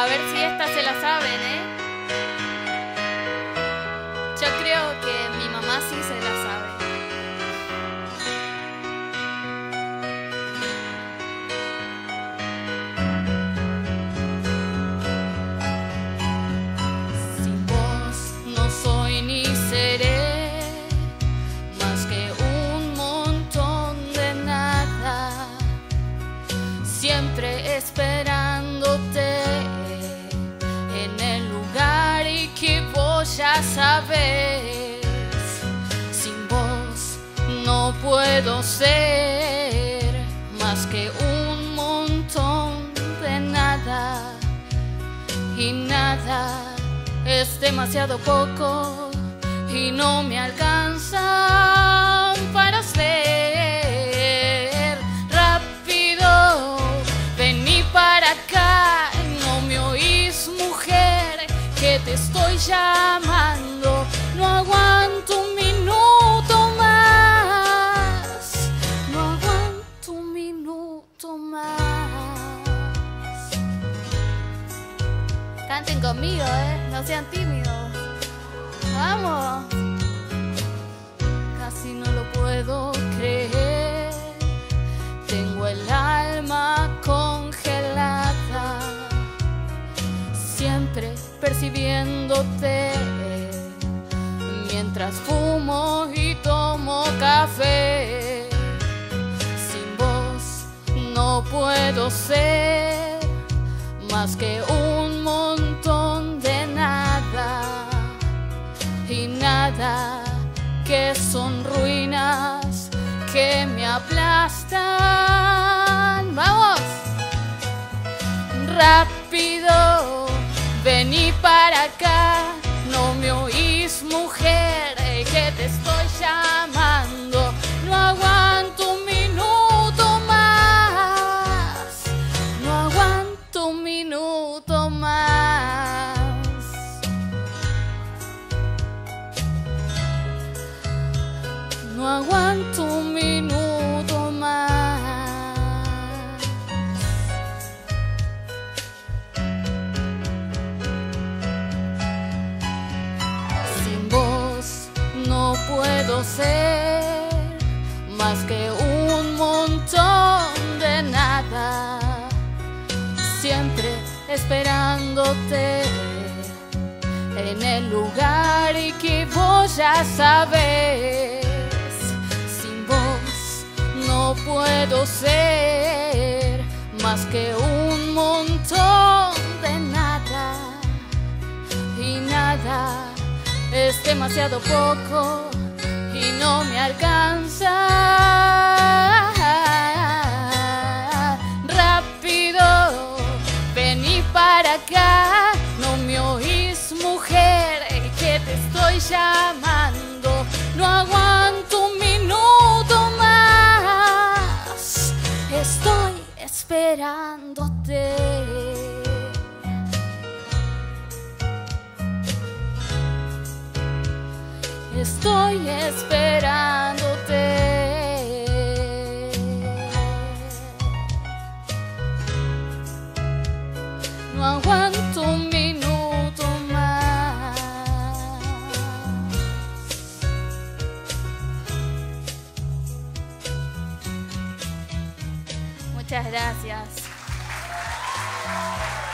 ver si esta se la saben, ¿eh? Yo creo que mi mamá sí se la sabe. Sin vos no soy ni seré más que un montón de nada, siempre esperándote en el lugar y que vos ya sabes. Sin vos no puedo ser más que un montón de nada, y nada es demasiado poco y no me alcanza para ser. Rápido, vení para acá, no me oís, mujer, que te estoy llamando. No aguanto un minuto más, no aguanto un minuto más. Canten conmigo, no sean tímidos. Vamos. Casi no lo puedo creer, tengo el alma congelada, siempre percibiéndote mientras fumo y tomo café. Sin vos no puedo ser más que un montón de nada, y nada que son ruinas que me aplastan. ¡Vamos! Rápido, vení para acá, no me oís, mujer, que te estoy llamando. No aguanto un minuto más, no aguanto un minuto más. No aguanto un minuto más. Sin vos no puedo ser más que un montón de nada, siempre esperándote en el lugar y que vos ya sabes. No puedo ser más que un montón de nada, y nada es demasiado poco y no me alcanza. Rápido, vení para acá, no me oís, mujer, que te estoy llamando. No aguanto un minuto más, estoy esperándote. Estoy esperándote. No aguanto un minuto más. Muchas gracias.